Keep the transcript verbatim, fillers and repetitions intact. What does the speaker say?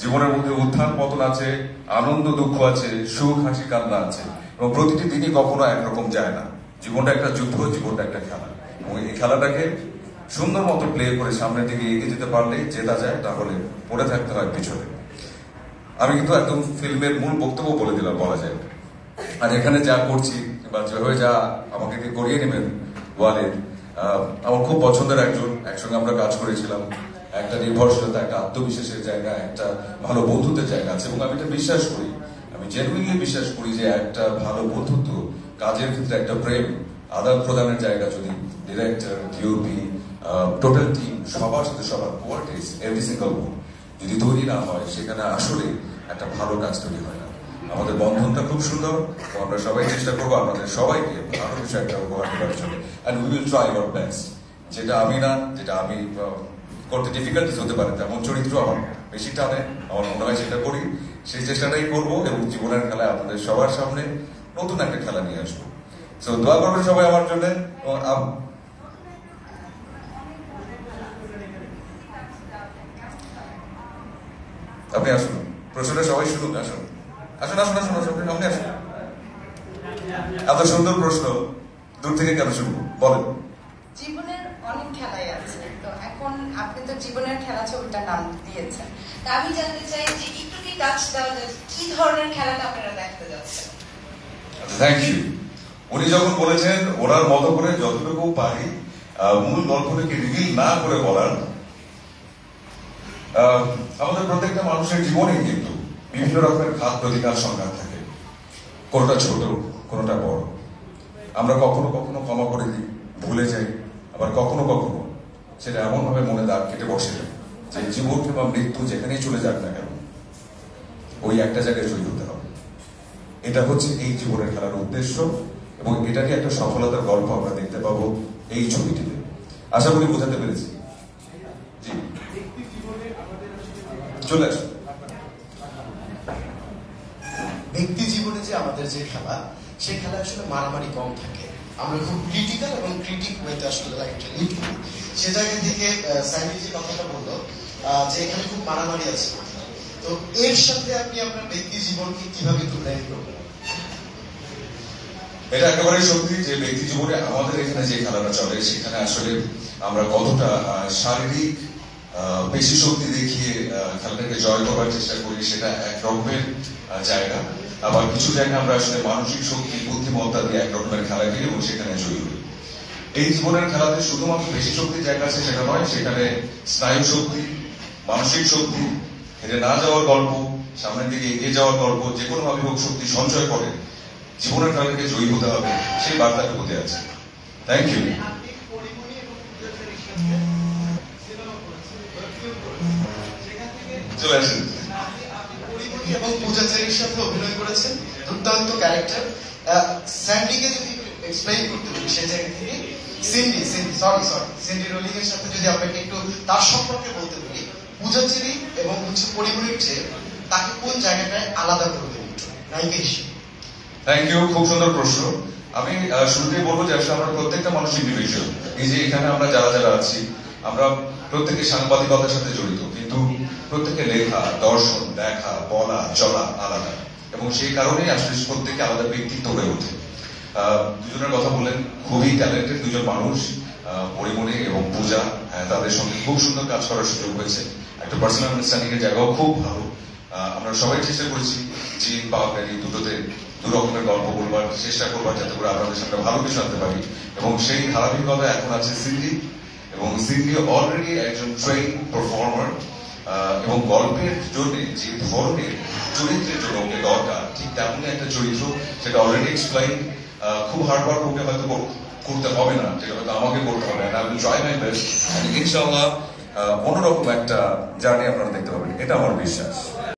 জীবনের মধ্যে উত্থান পতন আছে, আনন্দ দুঃখ আছে, সুখ হাসি কান্না আছে, এবং প্রতিটি দিনই কখনো একরকম যায় না। জীবনটা একটা যুদ্ধ, জীবনটা একটা খেলা, এবং এই খেলাটাকে সুন্দর মতো প্লে করে সামনের দিকে এগিয়ে যেতে পারলে জেতা যায়, তাহলে পড়ে থাকতে হয় পিছনে। আমি কিন্তু একদম ফিল্মের মূল বক্তব্য বলে দিলাম বলা যায়। আর এখানে যা করছি বা যেভাবে যা আমাকে দিয়ে করিয়ে নেবেন ওয়ালিদ, আমার খুব পছন্দের একজন, একসঙ্গে আমরা কাজ করেছিলাম। একটা নির্ভরশীলতা, একটা আত্মবিশ্বাসের জায়গা, একটা ভালো বন্ধুত্বের জায়গা আছে, এবং আমি এটা বিশ্বাস করি, আমি জেনুইনলি বিশ্বাস করি যে একটা ভালো বন্ধুত্ব, কাজের ক্ষেত্রে একটা প্রেম, আদান প্রদানের জায়গা যদি ডিরেক্টর, ডিওপি, টোটাল টিম, সবার সাথে সবার কোয়ার্টিস, এভরি সিঙ্গল ওয়ান যদি তৈরি না হয়, সেখানে আসলে একটা ভালো কাজ তৈরি হয় না। আমাদের বন্ধনটা খুব সুন্দর, তো আমরা সবাই চেষ্টা করবো আপনাদের সবাইকে ভালো কিছু একটা উপহার দেওয়ার জন্য, and we will try our best. যেটা আমি না, যেটা আমি করতে ডিফিকাল্টিস হতে পারে, তেমন চরিত্র আমার বেশি টানে, আমার মনে হয় সেটা করি, সেই চেষ্টাটাই করবো, এবং জীবনের খেলায় আপনাদের সবার সামনে নতুন একটা খেলা নিয়ে আসবো। তো দোয়া করবেন সবাই আমার জন্য। আপনি আসুন, প্রশ্নটা সবাই শুনুন, আসুন আসুন আসুন আসুন আসুন আপনি আসুন। এত সুন্দর প্রশ্ন, দূর থেকে কেন শুনবো বলেন? জীবনের অনেক খেলাই আছে, তো এখন আপনি তো জীবনের খেলা ছবিটার নাম দিয়েছেন, তা আমি জানতে চাই যে একটু কি টাচ দেওয়া যায় কি ধরনের খেলাটা আপনারা দেখতে যাচ্ছেন? Thank you. উনি যখন বলেছেন ওনার মতো করে যতটুকু পারি মূল গল্পটাকে রিভিল না করে বলার, আমাদের প্রত্যেকটা মানুষের জীবনেই কিন্তু বিভিন্ন রকমের ঘাত প্রতিঘাত সংঘাত থাকে, কোনোটা ছোট কোনোটা বড়। আমরা কখনো কখনো ক্ষমা করে দিই, ভুলে যাই, আবার কখনো কখনো সেটা এমন ভাবে মনে দাগ কেটে বসে যে জীবন কিংবা মৃত্যু যেখানেই চলে যাক না কেন, ওই একটা জায়গায় জয়ী হতে হবে। এটা হচ্ছে এই জীবনের খেলার উদ্দেশ্য, এবং এটাকে একটা সফলতার গল্প আমরা দেখতে পাবো এই ছবিটিতে। আশা করি বোঝাতে পেরেছি। জি, চলে আসুন। ব্যক্তি জীবনে যে আমাদের যে খেলা, সেই খেলা আসলে মারামারি কম থাকে, আমরা খুব ক্রিটিক্যাল এবং ক্রিটিক ওয়েতে আসলে লাইফটা লিড করি। সে জায়গা থেকে সাইনি যে কথাটা বললো যে এখানে খুব মারামারি আছে, তো এর সাথে আপনি আপনার ব্যক্তি জীবনকে কিভাবে তুলনা করবেন? এটা একেবারে সত্যি যে ব্যক্তি জীবনে আমাদের এখানে যে খেলাটা চলে, সেখানে আসলে আমরা কতটা শারীরিক পেশি শক্তি দেখিয়ে খেলাটাকে জয় করার চেষ্টা করি, সেটা এক রকমের জায়গা। আবার কিছু জায়গায় আমরা আসলে মানসিক শক্তি, বুদ্ধিমত্তা দিয়ে এক রকমের খেলা খেলি এবং সেখানে জয়ী হই। এই জীবনের খেলাতে শুধুমাত্র পেশি শক্তির জায়গা আছে সেটা নয়, সেখানে স্নায়ু শক্তি, মানসিক শক্তি, হেরে না যাওয়ার গল্প, সামনের দিকে এগিয়ে যাওয়ার গল্প, যে কোনো ভাবে হোক শক্তি সঞ্চয় করে জীবনের খেলাকে জয়ী হতে হবে, সেই বার্তাটা হতে আছে। Thank you. চলে আসেন। এবং পূজাচেরির সাথে অভিনয় করেছেন, দুর্দান্ত ক্যারেক্টার। স্যান্ডিকে যদি এক্সপ্লেইন করতে পারি সেই জায়গা থেকে, Cindy Cindy sorry sorry Cindy rolling এর সাথে যদি আপনাকে একটু তার সম্পর্কে বলতে পারি, পূজাচেরি এবং হচ্ছে পরিমণির চেয়ে তাকে কোন জায়গাটায় আলাদা করবেন একটু নায়িকা হিসেবে? থ্যাংক ইউ, খুব সুন্দর প্রশ্ন। আমি শুরুতেই বলবো যে আসলে আমরা প্রত্যেকটা মানুষ ইন্ডিভিজুয়াল। এই যে এখানে আমরা যারা যারা আছি, আমরা প্রত্যেকে সাংবাদিকতার সাথে জড়িত, কিন্তু প্রত্যেকে লেখা, দর্শন, দেখা, বলা, চলা আলাদা, এবং সেই কারণেই আসলে প্রত্যেকে আলাদা ব্যক্তিত্ব হয়ে ওঠে। দুজনের কথা বললেন, খুবই ট্যালেন্টেড দুজন মানুষ, পরিমণি এবং পূজা, তাদের সঙ্গে খুব সুন্দর কাজ করার সুযোগ হয়েছে। একটা পার্সোনাল আন্ডারস্ট্যান্ডিং এর জায়গাও খুব ভালো। আমরা সবাই চেষ্টা করেছি জিন পাওয়ারি দুটোতে দু রকমের গল্প বলবার চেষ্টা করবার, যাতে করে আপনাদের সামনে ভালো কিছু আনতে পারি, এবং সেই ধারাবাহিকতা এখন আছে সিন্ডি, এবং সিন্ডি অলরেডি একজন ট্রেন পারফর্মার, এবং গল্পের জন্য যে ধরনের চরিত্রের জন্য ওকে দরকার, ঠিক তেমনই একটা চরিত্র, সেটা অলরেডি এক্সপ্লেইন। খুব হার্ড ওয়ার্ক ওকে হয়তো করতে হবে না, যেটা হয়তো আমাকে করতে হবে, and I will try my best, and ইনশাআল্লাহ অন্যরকম একটা জার্নি আপনারা দেখতে পাবেন, এটা আমার বিশ্বাস।